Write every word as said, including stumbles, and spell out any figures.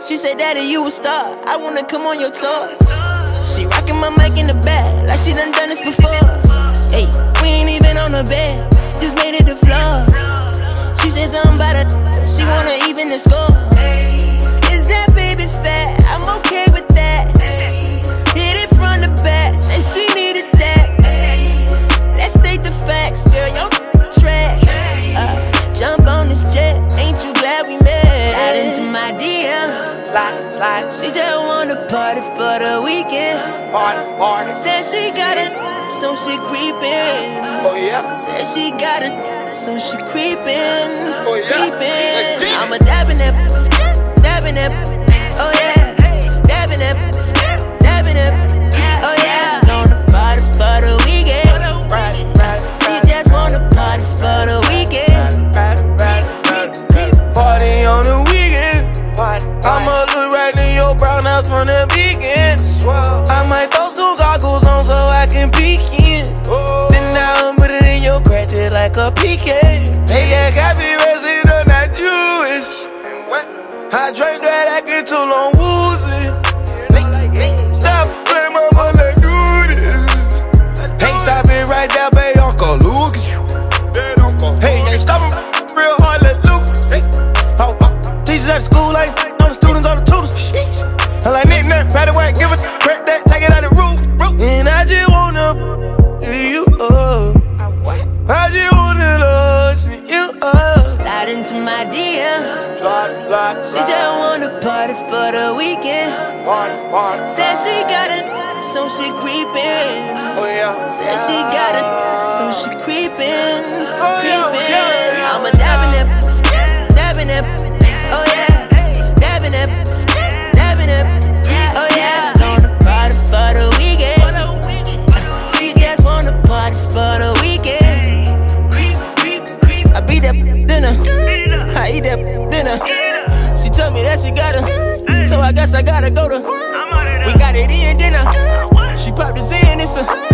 She said, Daddy, you a star, I wanna come on your tour. She rockin' my mic in the back, like she done done this before. Hey, we ain't even on the bed, just made it the floor. She said something about her, she wanna even the score. Is that baby fat? I'm okay with that. Hit it from the back, said she needed that. Let's state the facts, girl, your trash. Uh, jump on this jet, ain't you glad we met? Slide into my D M. Slide, slide. She just wanna party for the weekend. Party, party. Said she got it, so she creepin'. Oh yeah. Said she got it, so she creepin'. Oh yeah. Creepin'. I'm a dabbing that, dabbing that. Oh yeah, dabbing that, dabbing that. Oh yeah. Gonna party for the weekend. Right, right. She just wanna party for the weekend. Right, right, right. Party on the weekend. Party, I'ma look right in your brown house from the beginning. I might throw some goggles on so I can peek in. Oh. Then I'll put it in your crack just like a P K. Hey, yeah, got me resident, I'm not Jewish. What? I drank that, I get too long woozy. Like me. Stop playing, mama, let's do this. Hey, stop it right there, baby, Uncle Lucas. Hey, ain't stopping real hard, let loose. Hey, oh, oh, teachers at the school, like on the students, on the tutors. I like Nick Nack, by the way, give it, crack that, take it out the room. And I just wanna hear you up. I just wanna love you up. Slide into my D M. Slide, slide, She just wanna party for the weekend. Party, party. Said she got it, so she creepin'. Oh yeah. Said she got it, so she creepin'. Oh, yeah, Creepin'. yeah, yeah. I'm a dabbing it, dabbing it. Oh yeah, dabbing it, dabbing it. Oh yeah. Gonna party for the weekend. She just wanna party for the weekend. I beat that dinner, I eat that dinner. She told me that she got her, so I guess I gotta go to. We got it in dinner. She popped this in, it's a